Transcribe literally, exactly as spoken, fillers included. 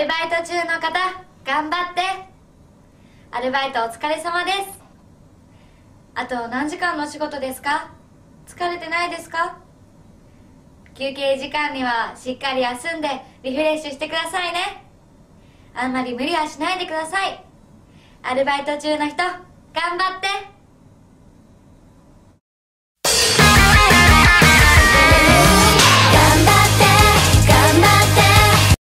ルバイト中の方、頑張って。アルバイトお疲れ様です。あと何時間のお仕事ですか？疲れてないですか？休憩時間にはしっかり休んでリフレッシュしてくださいね。あんまり無理はしないでください。アルバイト中の人、頑張って。